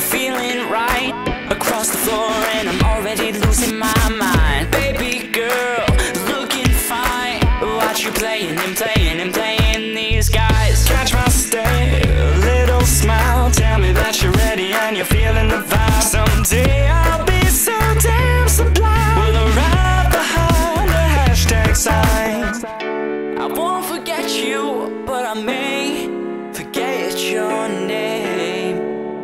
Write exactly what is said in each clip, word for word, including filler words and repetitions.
feeling right across the floor, and I'm already losing my mind. Baby girl, looking fine. Watch you playing and playing and playing these guys. Catch my stare, little smile. Tell me that you're ready and you're feeling the vibe. Someday I'll be so damn sublime. We'll arrive behind the hashtag sign. I won't forget you, but I may forget your name.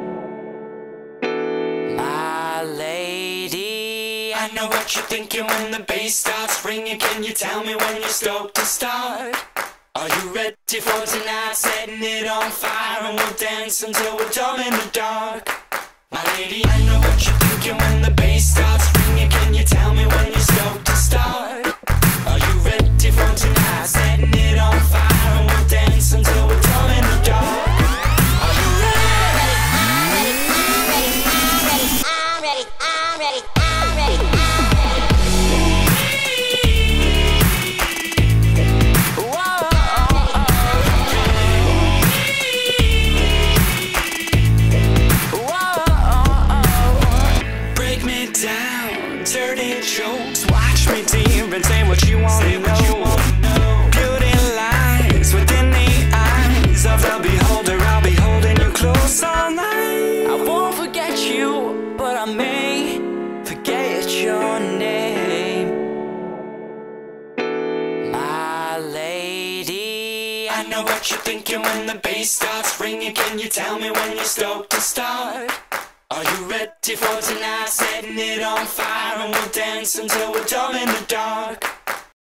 My lady, I know what you're thinking when the bass starts ringing. Can you tell me when you're stoked to start? Are you ready for tonight? Setting it on fire, and we'll dance until we're dumb in the dark. My lady, I know what you're thinking when the bass starts ringing. Can you tell me when you're stoked to start? Are you ready for tonight? Setting it on fire, and we'll dance until we're dumb in the dark. Are you ready? I'm ready, I'm ready, I'm ready, I'm ready, I'm ready. Dirty jokes, watch me deep and say what you want to know. Beauty lies within the eyes of the beholder. I'll be holding you close all night. I won't forget you, but I may forget your name. My lady, I know what you're thinking when the bass starts ringing. Can you tell me when you're stoked to start? Are you ready for tonight? Setting it on fire, and we'll dance until we're dumb in the dark.